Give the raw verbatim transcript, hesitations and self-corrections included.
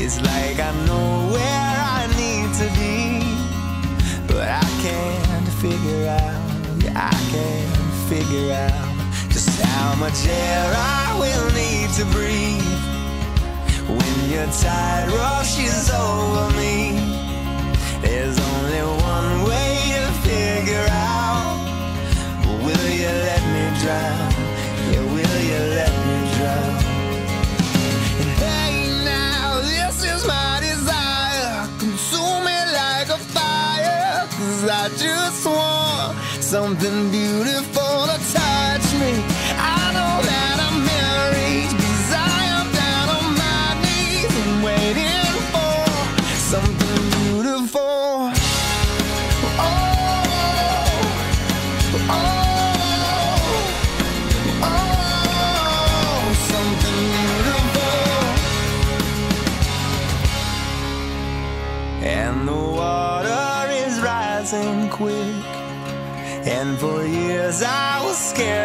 It's like I know where I need to be, but I can't figure out, yeah, I can't figure out just how much air I will need to breathe when your tide rushes over me. There's only one way to figure out. Will you let me drown? Yeah, will you let me drown? And hey now, this is my desire. Consume me like a fire, 'cause I just want something beautiful to touch me. I know that I'm married, 'cause I am down on my knees and waiting for something beautiful. Oh, oh, oh, something beautiful. And the water is rising quick, and for years I was scared